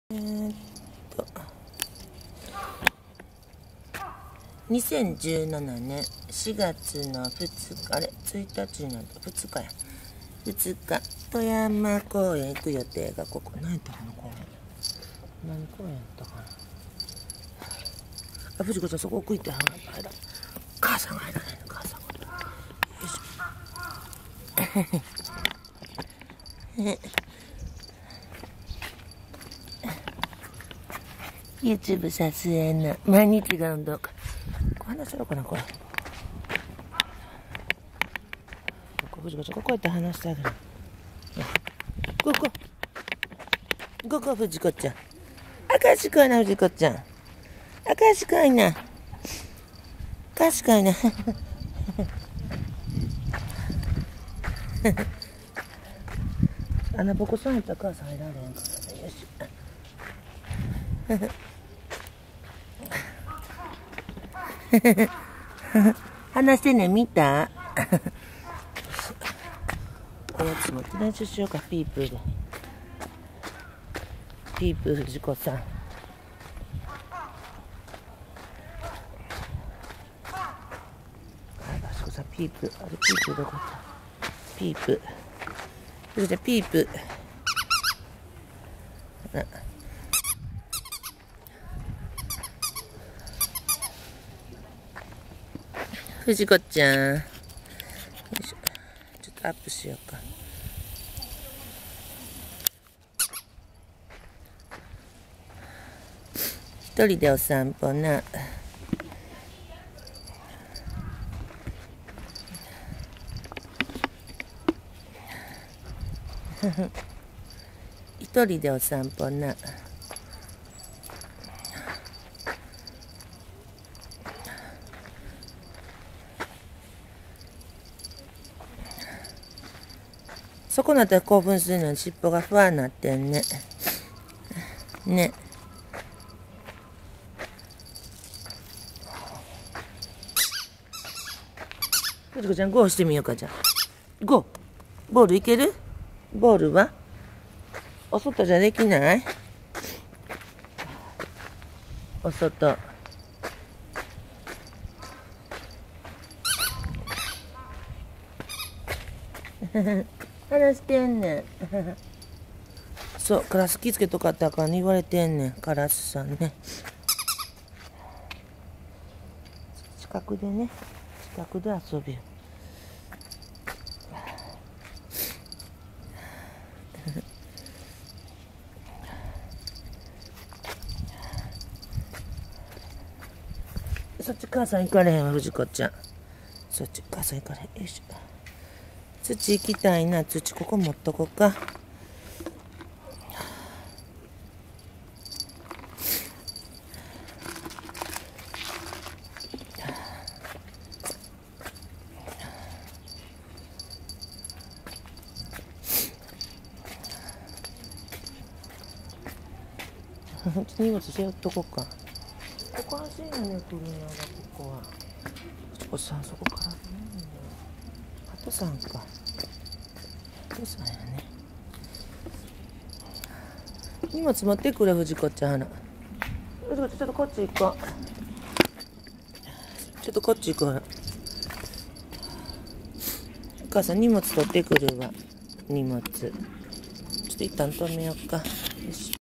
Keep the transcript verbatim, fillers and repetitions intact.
えー、っとにせんじゅうななねんしがつのふつか、あれついたちになってふつかやふつか富山公園行く予定がここ何やったかな公園何公園やったかなあ、藤子ちゃんそこ奥行って入ら母さんが入らないの母さんがよいしょYouTube 撮影の毎日が運動会。こう話せろかな、これ。ここ、藤子ちゃん、こうやって話してあげる。ここ。ここ、藤子ちゃん。賢いな、藤子ちゃん。賢いな。賢いな。穴ぼこさんやったら母さん入られへんからね。よし。話してんねん見たおやつ持って練習しようか。ピープーでピープー藤子さん藤子さんピープーあれピープーどこ行ったピープー藤子ちゃんピープーあ藤子ちゃんよいしょちょっとアップしようか一人でお散歩な一人でお散歩なそこなったら興奮するのに尻尾がふわになってんね。ね。藤子ちゃん、ゴーしてみようか、じゃあ。ゴー。ボールいける？ボールはお外じゃできない？お外。話してんねん。そう、カラス気つけとかったらあかんね言われてんねん、カラスさんね。近くでね、近くで遊びよ。そっち母さん行かれへんわ、藤子ちゃん。そっち母さん行かれへん。よいしょ。土行きたいな、土ここ持っとこうか。荷物背負っとこうか。ここ走るよね、車がここは。藤子さん、そこからね。ハトさんか。ハトさんやね。荷物持ってくれ、藤子ちゃん。藤子ちゃん、ちょっとこっち行こう。ちょっとこっち行こう。お母さん、荷物取ってくるわ。荷物。ちょっと一旦止めようか。よし。